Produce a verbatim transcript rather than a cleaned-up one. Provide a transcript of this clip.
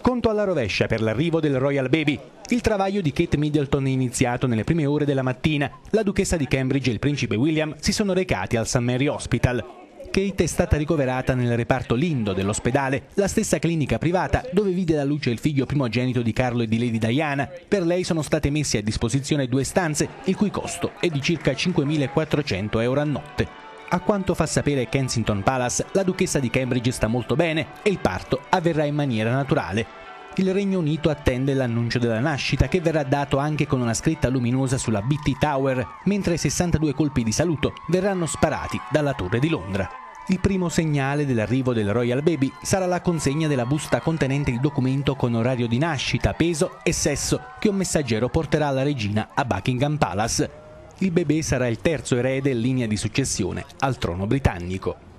Conto alla rovescia per l'arrivo del Royal Baby. Il travaglio di Kate Middleton è iniziato nelle prime ore della mattina. La duchessa di Cambridge e il principe William si sono recati al Saint Mary Hospital. Kate è stata ricoverata nel reparto Lindo dell'ospedale, la stessa clinica privata dove vide la luce il figlio primogenito di Carlo e di Lady Diana. Per lei sono state messe a disposizione due stanze, il cui costo è di circa cinquemilaquattrocento euro a notte. A quanto fa sapere Kensington Palace, la duchessa di Cambridge sta molto bene e il parto avverrà in maniera naturale. Il Regno Unito attende l'annuncio della nascita, che verrà dato anche con una scritta luminosa sulla B T Tower, mentre sessantadue colpi di saluto verranno sparati dalla Torre di Londra. Il primo segnale dell'arrivo del Royal Baby sarà la consegna della busta contenente il documento con orario di nascita, peso e sesso che un messaggero porterà alla regina a Buckingham Palace. Il bebè sarà il terzo erede in linea di successione al trono britannico.